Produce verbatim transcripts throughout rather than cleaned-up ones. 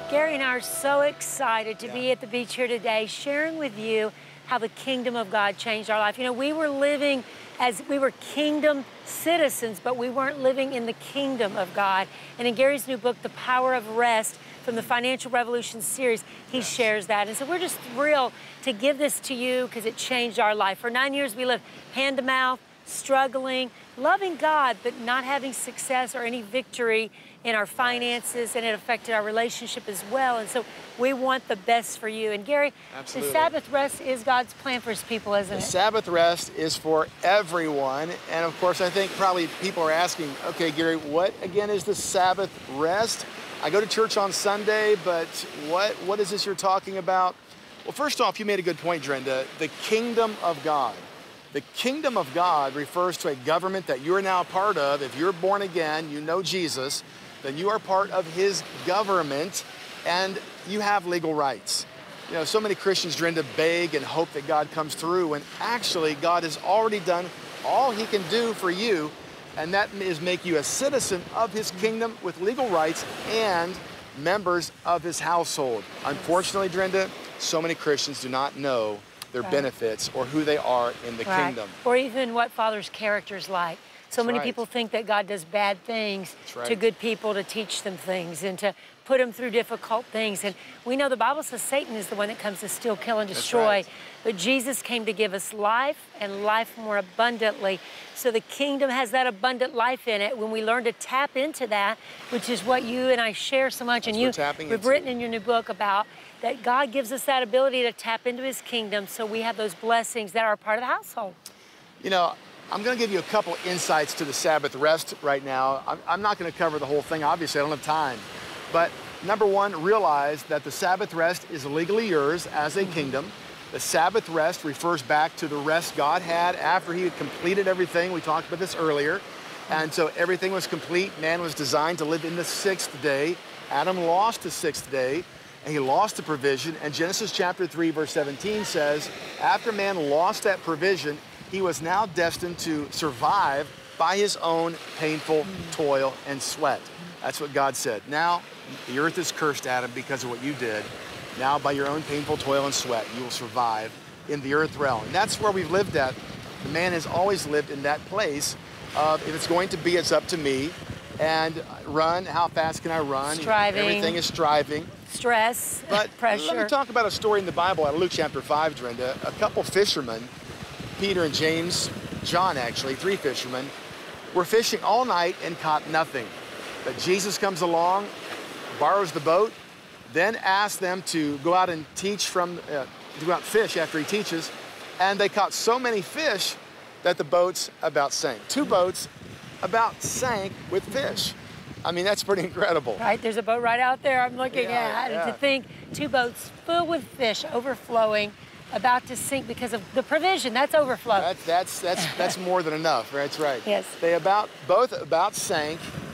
Gary and I are so excited to Yeah. be at the beach here today, sharing with you how the kingdom of God changed our life. You know, we were living as we were kingdom citizens, but we weren't living in the kingdom of God. And in Gary's new book, The Power of Rest, from the Financial Revolution series, he Yes. shares that. And so we're just thrilled to give this to you because it changed our life. For nine years, we lived hand to mouth, struggling, loving God, but not having success or any victory in our finances, and it affected our relationship as well. And so we want the best for you. And Gary, Absolutely. the Sabbath rest is God's plan for his people, isn't The it? Sabbath rest is for everyone. And of course, I think probably people are asking, okay, Gary, what again is the Sabbath rest? I go to church on Sunday, but what, what is this you're talking about? Well, first off, you made a good point, Drenda. The kingdom of God. The kingdom of God refers to a government that you're now a part of. If you're born again, you know Jesus, then you are part of his government and you have legal rights. You know, so many Christians, Drenda, beg and hope that God comes through, when actually God has already done all he can do for you, and that is make you a citizen of his kingdom with legal rights and members of his household. Unfortunately, Drenda, so many Christians do not know their Right. benefits or who they are in the Right. kingdom. Or even what Father's character is like. So That's many right. people think that God does bad things That's right. to good people to teach them things and to put them through difficult things. And we know the Bible says Satan is the one that comes to steal, kill, and That's destroy. right. But Jesus came to give us life and life more abundantly. So the kingdom has that abundant life in it. When we learn to tap into that, which is what you and I share so much, That's and what you, we're tapping we've into. written in your new book about that God gives us that ability to tap into his kingdom so we have those blessings that are a part of the household. You know, I'm going to give you a couple insights to the Sabbath rest right now. I'm, I'm not going to cover the whole thing, obviously, I don't have time. But number one, realize that the Sabbath rest is legally yours as a kingdom. The Sabbath rest refers back to the rest God had after he had completed everything. We talked about this earlier. And so everything was complete. Man was designed to live in the sixth day. Adam lost the sixth day, and he lost the provision. And Genesis chapter three, verse seventeen says, after man lost that provision, he was now destined to survive by his own painful toil and sweat. That's what God said. Now, the earth is cursed, Adam, because of what you did. Now, by your own painful toil and sweat, you will survive in the earth realm. And that's where we've lived at. The man has always lived in that place of, if it's going to be, it's up to me. And run, how fast can I run? Striving. Everything is striving. Stress, But pressure. let me talk about a story in the Bible out of Luke chapter five, Drenda. A couple fishermen, Peter and James, John actually, three fishermen, were fishing all night and caught nothing. But Jesus comes along, borrows the boat, then asks them to go out and teach from, uh, to go out and fish after he teaches, and they caught so many fish that the boats about sank. Two boats about sank with fish. I mean, that's pretty incredible. Right, there's a boat right out there I'm looking Yeah, at. yeah. And to think two boats filled with fish overflowing, about to sink because of the provision, that's overflow. That's, that's, that's, that's more than enough, that's right. Yes. They about, both about sank,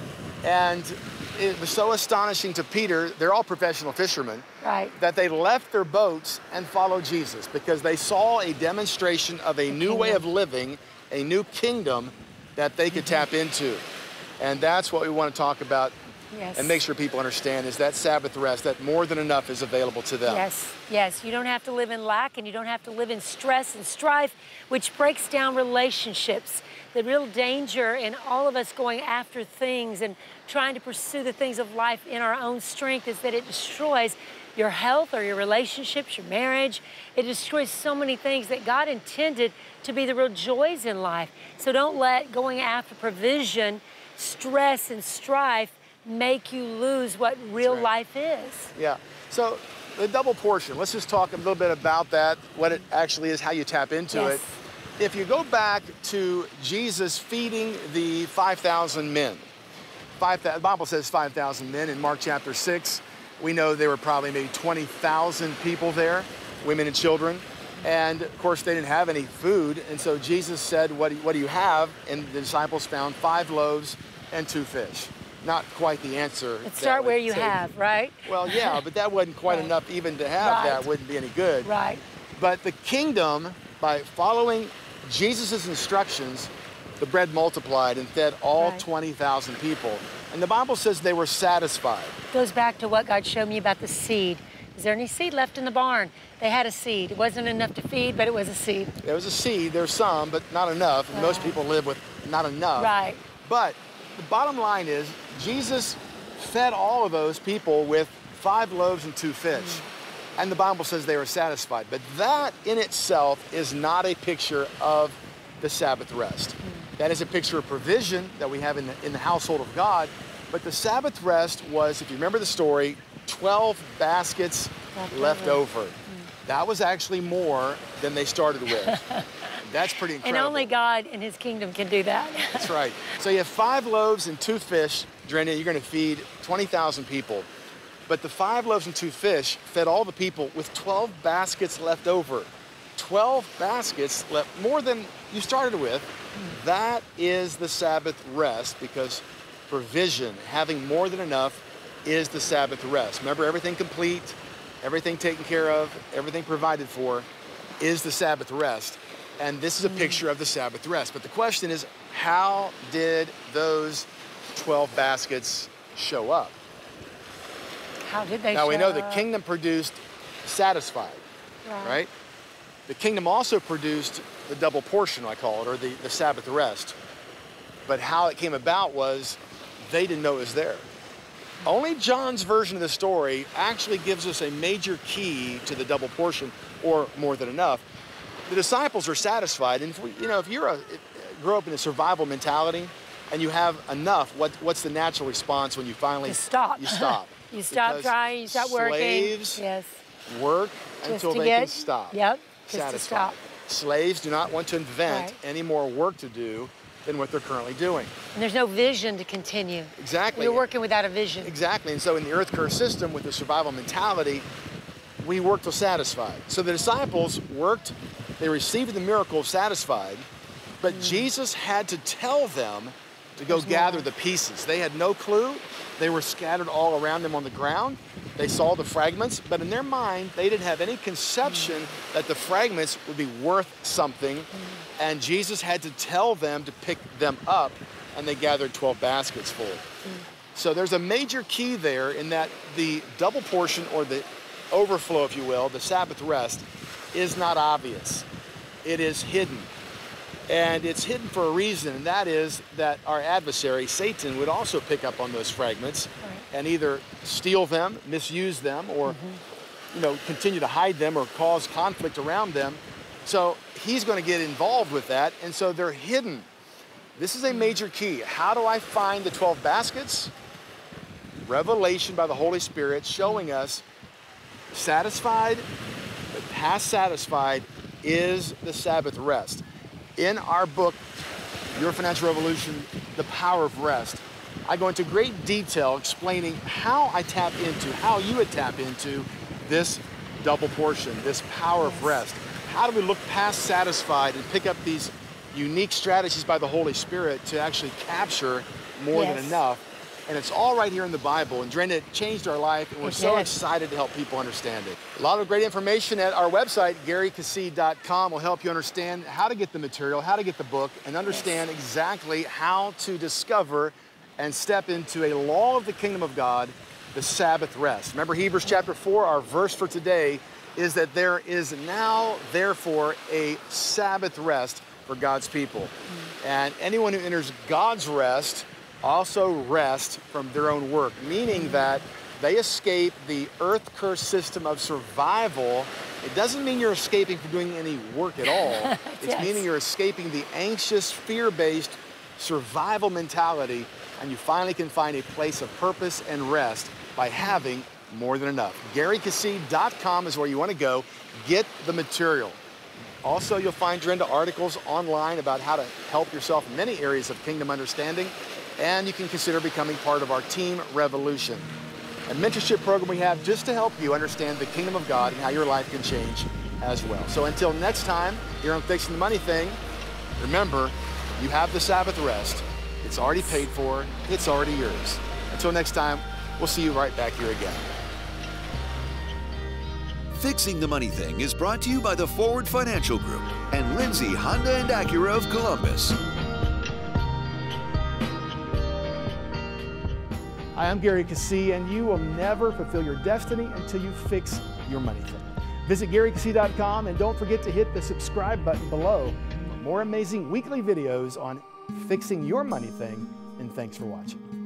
and it was so astonishing to Peter, they're all professional fishermen, Right. that they left their boats and followed Jesus because they saw a demonstration of a new way of living, a new kingdom that they could tap into. And that's what we want to talk about Yes. and make sure people understand is that Sabbath rest, that more than enough is available to them. Yes, yes. You don't have to live in lack and you don't have to live in stress and strife, which breaks down relationships. The real danger in all of us going after things and trying to pursue the things of life in our own strength is that it destroys your health or your relationships, your marriage. It destroys so many things that God intended to be the real joys in life. So don't let going after provision, stress, and strife make you lose what real right. life is. Yeah. So the double portion, let's just talk a little bit about that, what it actually is, how you tap into Yes. it. If you go back to Jesus feeding the five thousand men, five, the Bible says five thousand men in Mark chapter six. We know there were probably maybe twenty thousand people there, women and children. And of course, they didn't have any food. And so Jesus said, what do, what do you have? And the disciples found five loaves and two fish. Not quite the answer. Let's start that where would you say- have, right? Well, yeah, but that wasn't quite Right. enough even to have Right. that, wouldn't be any good. Right. But the kingdom, by following Jesus' instructions, the bread multiplied and fed all Right. twenty thousand people. And the Bible says they were satisfied. Goes back to what God showed me about the seed. Is there any seed left in the barn? They had a seed. It wasn't enough to feed, but it was a seed. There was a seed. There's some, but not enough. And most people live with not enough. Right. But the bottom line is Jesus fed all of those people with five loaves and two fish. Mm. And the Bible says they were satisfied. But that in itself is not a picture of the Sabbath rest. Mm. That is a picture of provision that we have in the, in the household of God. But the Sabbath rest was, if you remember the story, twelve baskets left, left over. over. Mm. That was actually more than they started with. That's pretty incredible. And only God in his kingdom can do that. That's right. So you have five loaves and two fish. Drenda, you're going to feed twenty thousand people. But the five loaves and two fish fed all the people with twelve baskets left over. twelve baskets left, more than you started with. Mm. That is the Sabbath rest, because provision, having more than enough, is the Sabbath rest. Remember, everything complete, everything taken care of, everything provided for is the Sabbath rest. And this is a picture of the Sabbath rest. But the question is, how did those twelve baskets show up? How did they now, show we know the up? kingdom produced satisfied, right. right? The kingdom also produced the double portion, I call it, or the, the Sabbath rest. But how it came about was they didn't know it was there. Only John's version of the story actually gives us a major key to the double portion, or more than enough. The disciples are satisfied, and if we, you know, if you're a grow up in a survival mentality, and you have enough, what what's the natural response when you finally you stop? You stop. you stop Because trying. You stop working. Slaves yes. work Just until to they get, can stop. Yep. Just Satisfied. to stop. Slaves do not want to invent Right. any more work to do than what they're currently doing. And there's no vision to continue. Exactly. You're working without a vision. Exactly. And so in the earth curse system, with the survival mentality, we work till satisfied. So the disciples worked, they received the miracle of satisfied, but mm. Jesus had to tell them to go There's gather more. the pieces. They had no clue. They were scattered all around them on the ground. They saw the fragments, but in their mind, they didn't have any conception mm. that the fragments would be worth something. Mm. And Jesus had to tell them to pick them up, and they gathered twelve baskets full. Mm. So there's a major key there in that the double portion, or the overflow, if you will, the Sabbath rest, is not obvious. It is hidden. And it's hidden for a reason, and that is that our adversary, Satan, would also pick up on those fragments right. and either steal them, misuse them, or mm-hmm. you know, continue to hide them or cause conflict around them. So he's going to get involved with that, and so they're hidden. This is a major key. How do I find the twelve baskets? Revelation by the Holy Spirit showing us satisfied, but past satisfied is the Sabbath rest. In our book, Your Financial Revolution, The Power of Rest, I go into great detail explaining how I tap into, how you would tap into this double portion, this power of rest. How do we look past satisfied and pick up these unique strategies by the Holy Spirit to actually capture more yes. than enough? And it's all right here in the Bible. And Drenda, it changed our life, and we're it so did. excited to help people understand it. A lot of great information at our website, Gary Keesee dot com, will help you understand how to get the material, how to get the book, and understand yes. exactly how to discover and step into a law of the kingdom of God, the Sabbath rest. Remember Hebrews chapter four, our verse for today is that there is now, therefore, a Sabbath rest for God's people. Mm-hmm. And anyone who enters God's rest also rest from their own work, meaning that they escape the earth curse system of survival. It doesn't mean you're escaping from doing any work at all. It's yes. meaning you're escaping the anxious, fear-based survival mentality, and you finally can find a place of purpose and rest by having more than enough. Gary Keesee dot com is where you want to go. Get the material. Also, you'll find Drenda articles online about how to help yourself in many areas of kingdom understanding. And you can consider becoming part of our Team Revolution, a mentorship program we have just to help you understand the kingdom of God and how your life can change as well. So until next time, here on Fixing the Money Thing, remember, you have the Sabbath rest. It's already paid for. It's already yours. Until next time, we'll see you right back here again. Fixing the Money Thing is brought to you by the Forward Financial Group and Lindsay Honda and Acura of Columbus. Hi, I'm Gary Keesee, and you will never fulfill your destiny until you fix your money thing. Visit Gary Keesee dot com and don't forget to hit the subscribe button below for more amazing weekly videos on fixing your money thing, and thanks for watching.